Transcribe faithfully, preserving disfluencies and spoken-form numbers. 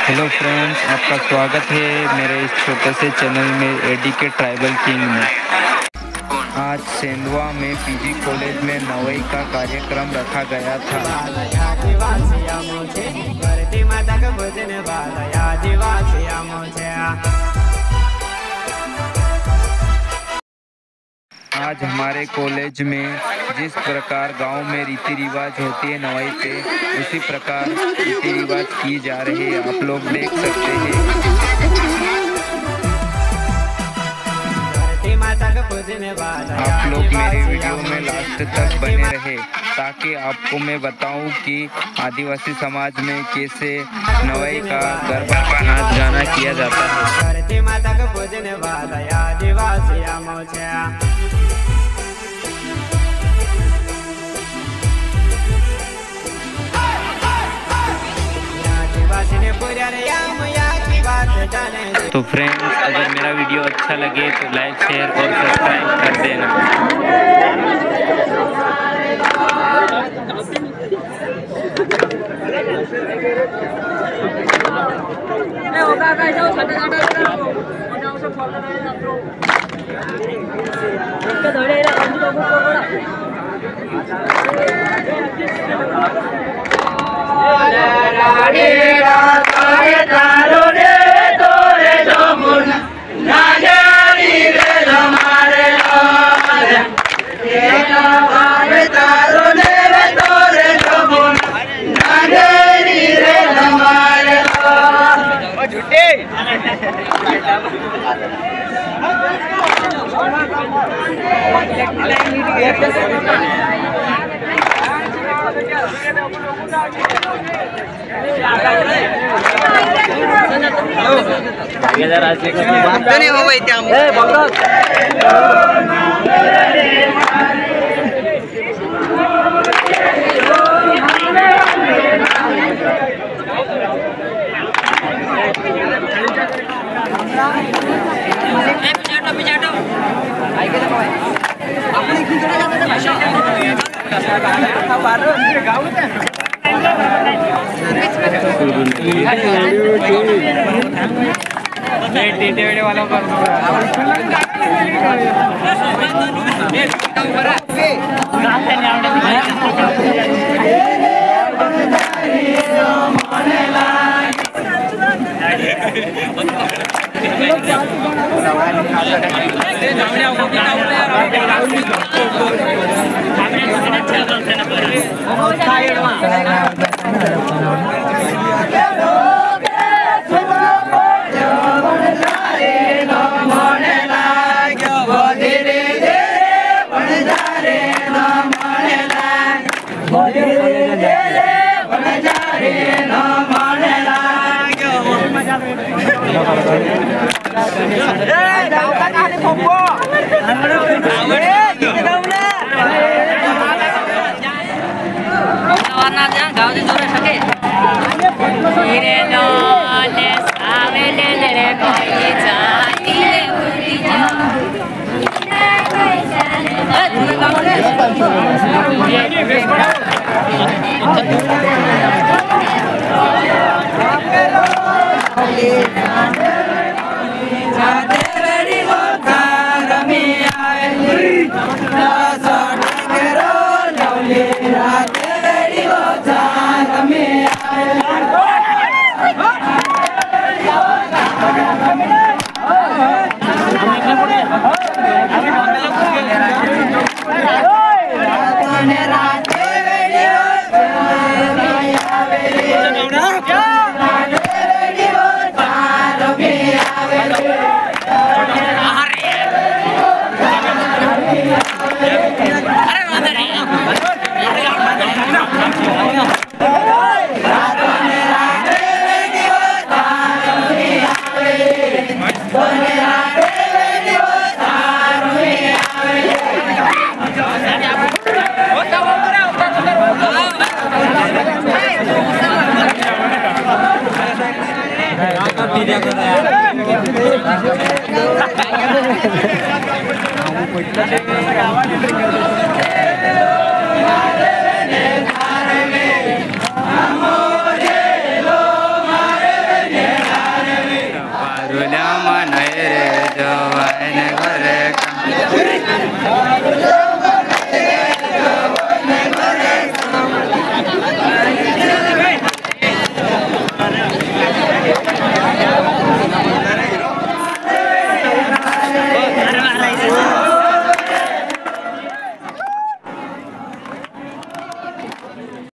Hello friends, आपका स्वागत है मेरे इस छोटे से चैनल में एडी के ट्राइबल किंग में। आज सेंधवा में पीजी कॉलेज में नवई का कार्यक्रम रखा गया था। आज हमारे कॉलेज में जिस प्रकार गांव में रीति रिवाज होती है नवाई पे, उसी प्रकार रीति रिवाज की जा रही है। आप लोग देख सकते हैं। आप लोग मेरे वीडियो में लास्ट तक बने रहे ताकि आपको मैं बताऊं कि आदिवासी समाज में कैसे नवाई का गरबा का नाच गाना किया जाता है। तो फ्रेंड्स, अगर मेरा वीडियो अच्छा लगे तो लाइक, शेयर और सब्सक्राइब कर देना। Gracias.